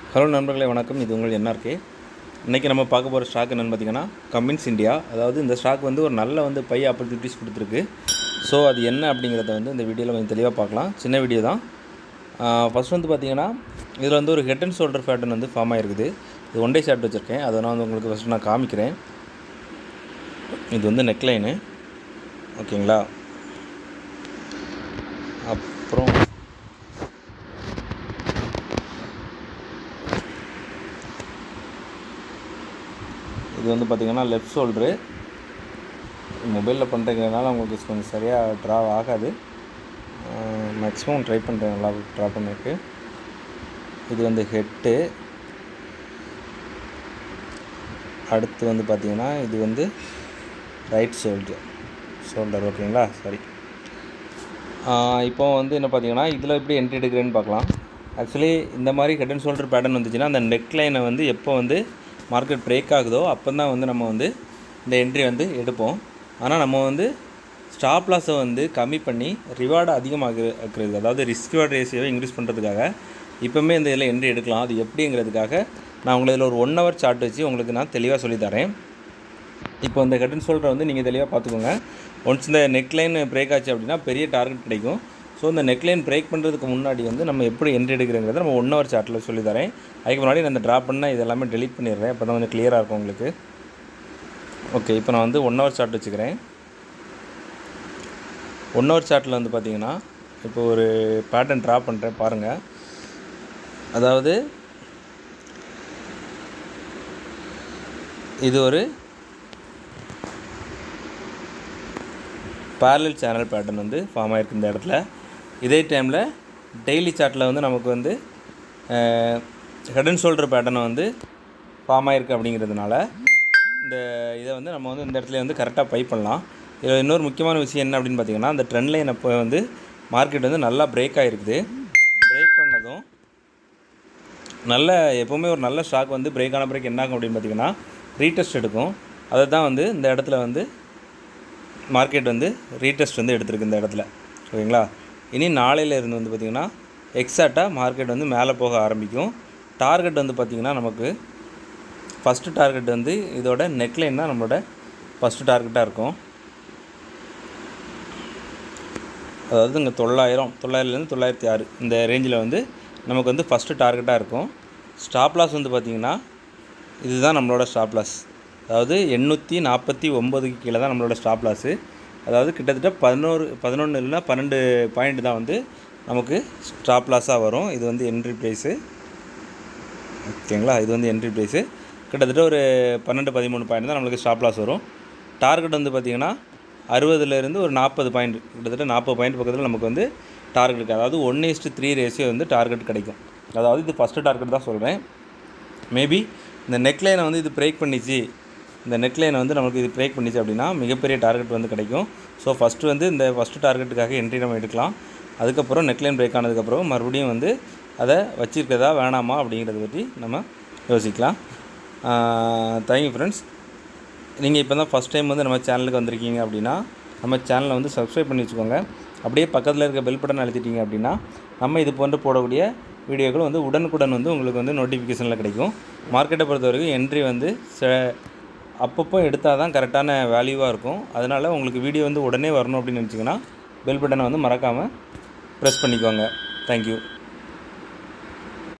Hello நண்பர்களே வணக்கம். இது உங்கள் என்ஆர்கே. இன்றைக்கி நம்ம பார்க்க போகிற ஸ்டாக் என்னென்னு பார்த்தீங்கன்னா கம்மின்ஸ் இந்தியா. அதாவது இந்த ஸ்டாக் வந்து ஒரு நல்ல பை ஆப்பர்ச்சுனிட்டிஸ் கொடுத்துருக்கு. ஸோ அது என்ன அப்படிங்கிறத இந்த வீடியோவில் கொஞ்சம் தெளிவாக பார்க்கலாம். சின்ன வீடியோ தான். ஃபஸ்ட் பார்த்தீங்கன்னா இதில் ஒரு head and shoulder pattern form ஆகிருக்குது. இது ஒன் டே ஷார்ட் வச்சுருக்கேன். அதை நான் உங்களுக்கு ஃபஸ்ட்டு நான் காமிக்கிறேன். இது நெக்லைனு, ஓகேங்களா. அப்புறம் இது பார்த்திங்கன்னா லெஃப்ட் ஷோல்ட்ரு. மொபைலில் பண்ணுறதுனால உங்களுக்கு கொஞ்சம் சரியாக ட்ரா ஆகாது. மேக்ஸிமம் ட்ரை பண்ணுறேன் நல்லா ட்ரா பண்ணிருக்கு. இது ஹெட்டு. அடுத்து பார்த்திங்கன்னா இது ரைட் ஷோல்டர் ஓகேங்களா. சரி, இப்போ என்ன பார்த்தீங்கன்னா இதில் எப்படி என்ட்ரி எடுக்கிறேன்னு பார்க்கலாம். ஆக்சுவலி இந்த மாதிரி ஹெட் அண்ட் ஷோல்டர் பேட்டர்ன் வந்துச்சுன்னா அந்த நெக் லைனை எப்போ மார்க்கெட் பிரேக் ஆகுதோ அப்போ தான் நம்ம இந்த என்ட்ரி எடுப்போம். ஆனால் நம்ம ஸ்டாப் லாஸை கம்மி பண்ணி ரிவார்டை அதிகமாகிறது, அதாவது ரிஸ்க் ரிவார்ட் ரேஷியோவை இன்க்ரீஸ் பண்ணுறதுக்காக இப்போவுமே இந்த இதில் என்ட்ரி எடுக்கலாம். அது எப்படிங்கிறதுக்காக நான் உங்களுக்கு இதில் ஒரு 1 hour சார்ட் வச்சு உங்களுக்கு நான் தெளிவாக சொல்லித்தரேன். இப்போ இந்த ஹெட் அண்ட் ஷோல்டரை நீங்கள் தெளிவாக பார்த்துக்கோங்க. ஒன்ஸ் இந்த நெக்லைன் பிரேக் ஆச்சு அப்படின்னா பெரிய டார்கெட் கிடைக்கும். ஸோ இந்த நெக்லைன் பிரேக் பண்ணுறதுக்கு முன்னாடி நம்ம எப்படி என்ட்ரி எடுக்கிறங்கிறத நம்ம 1 hour சார்ட்டில் சொல்லித்தரேன். அதுக்கு முன்னாடி நான் இந்த ட்ராப் பண்ணால் இது எல்லாமே டெலீட் பண்ணிடுறேன். அப்போ தான் கொஞ்சம் கிளியராக இருக்கும் உங்களுக்கு. ஓகே, இப்போ நான் 1 hour சார்ட் வச்சுக்கிறேன். 1 hour சார்ட்டில் பார்த்தீங்கன்னா இப்போ ஒரு பேட்டர்ன் ட்ரா பண்ணுறேன் பாருங்கள். அதாவது இது ஒரு parallel சேனல் பேட்டர்ன் ஃபார்ம் ஆகிருக்கு இந்த இடத்துல. இதே டைமில் டெய்லி சார்ட்டில் நமக்கு ஹெட் அண்ட் ஷோல்டர் பேட்டர்னை ஃபார்ம் ஆகிருக்கு. அப்படிங்கிறதுனால இந்த இதை நம்ம இந்த இடத்துல கரெக்டாக பை பண்ணலாம். இதில் இன்னொரு முக்கியமான விஷயம் என்ன அப்படின்னு பார்த்தீங்கன்னா அந்த ட்ரெண்ட் லைன் அப்போ மார்க்கெட் நல்லா பிரேக் ஆகிருக்குது. பிரேக் பண்ணதும் நல்ல எப்போவுமே ஒரு நல்ல ஸ்டாக் பிரேக் ஆன பிரேக் என்ன ஆகும் அப்படின்னு பார்த்தீங்கன்னா ரீடெஸ்ட் எடுக்கும். அதை தான் இந்த இடத்துல மார்க்கெட் ரீடெஸ்ட் எடுத்துருக்கு இந்த இடத்துல, ஓகேங்களா. இனி நாளையிலேருந்து பார்த்திங்கன்னா எக்ஸாக்டாக மார்க்கெட் மேலே போக ஆரம்பிக்கும். டார்கெட் பார்த்திங்கன்னா நமக்கு ஃபஸ்ட்டு டார்கெட் இதோட நெக்லைன் தான் நம்மளோட ஃபஸ்ட்டு டார்கெட்டாக இருக்கும். அதாவது இங்கே 900லேருந்து 906 இந்த ரேஞ்சில் நமக்கு ஃபஸ்ட்டு டார்கெட்டாக இருக்கும். ஸ்டாப் லாஸ் பார்த்திங்கன்னா இதுதான் நம்மளோட ஸ்டாப் லாஸ். அதாவது 849க்கு கீழே தான் நம்மளோட ஸ்டாப் லாஸு. அதாவது கிட்டத்தட்ட 11 இல்லைனா 12 பாயிண்ட் தான் நமக்கு ஸ்டாப் லாஸாக வரும். இது என்ட்ரி ப்ரைஸு, ஓகேங்களா. இது என்ட்ரி ப்ரைஸு. கிட்டத்தட்ட ஒரு 12-13 பாயிண்ட் தான் நம்மளுக்கு ஸ்டாப் லாஸ் வரும். டார்கெட் பார்த்திங்கன்னா 60லேருந்து ஒரு 40 பாயிண்ட், கிட்டத்தட்ட 40 பாயிண்ட் பக்கத்தில் நமக்கு டார்கெட் இருக்குது. அதாவது 1:3 ரேஷியோ டார்கெட் கிடைக்கும். அதாவது இது ஃபஸ்ட்டு டார்கெட் தான் சொல்கிறேன். மேபி இந்த நெக்லைனை இது பிரேக் பண்ணிச்சு, இந்த நெக்லைனை நமக்கு இது பிரேக் பண்ணிச்சு அப்படின்னா மிகப்பெரிய டார்கெட் கிடைக்கும். ஸோ ஃபஸ்ட்டு இந்த ஃபஸ்ட்டு டார்கெட்டுக்காக என்ட்ரி நம்ம எடுக்கலாம். அதுக்கப்புறம் நெக்லைன் பிரேக் ஆனதுக்கப்புறம் மறுபடியும் அதை வச்சுருக்கதா வேணாமா அப்படிங்கிறத பற்றி நம்ம யோசிக்கலாம். Thank you friends. நீங்கள் இப்போ தான் ஃபஸ்ட் டைம் நம்ம சேனலுக்கு வந்திருக்கீங்க அப்படின்னா நம்ம சேனலை சப்ஸ்கிரைப் பண்ணி வச்சுக்கோங்க. அப்படியே பக்கத்தில் இருக்க பெல் பட்டன் அழுத்திட்டீங்க அப்படின்னா நம்ம இது போன்று போடக்கூடிய வீடியோக்கள் உடனுக்குடன் உங்களுக்கு நோட்டிஃபிகேஷனில் கிடைக்கும். மார்க்கெட்டை பொறுத்த வரைக்கும் என்ட்ரி அப்பப்போ எடுத்தால் தான் கரெக்டான வேல்யூவாக இருக்கும். அதனால் உங்களுக்கு வீடியோ உடனே வரணும் அப்படின்னு நினச்சிங்கன்னா பெல் பட்டனை மறக்காமல் ப்ரெஸ் பண்ணிக்கோங்க. தேங்க்யூ.